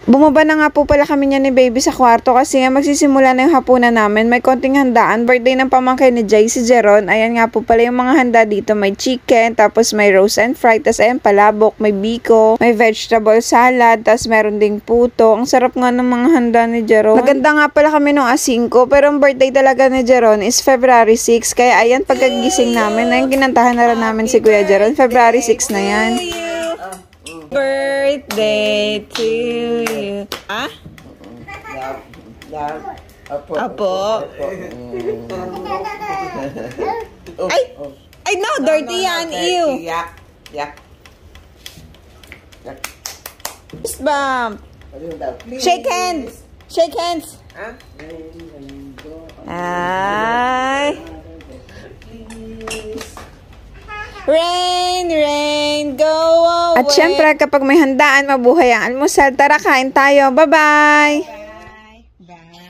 Bumaba na nga po pala kami niya ni baby sa kwarto kasi nga magsisimula na yung hapunan namin. May konting handaan. Birthday ng pamangkin ni Jay, si Jeron. Ayan nga po pala yung mga handa dito. May chicken, tapos may roast and fried, tapos ayan palabok, may biko, may vegetable salad, tapos meron ding puto. Ang sarap nga ng mga handa ni Jeron. Naganda nga pala kami nung A5, pero ang birthday talaga ni Jeron is February 6. Kaya ayan, pagkagising namin, ayun, kinantahan na rin namin si Kuya Jeron. February 6 na yan. Birthday to you. Ah? Apo. Ay, no, dirty yan. Ew. Yak. Fist bump. Shake hands. Shake hands. Ay. Rain, go away. At syempre, kapag may handaan, mabuhay ang almusal. Tara, kain tayo. Bye-bye. Bye.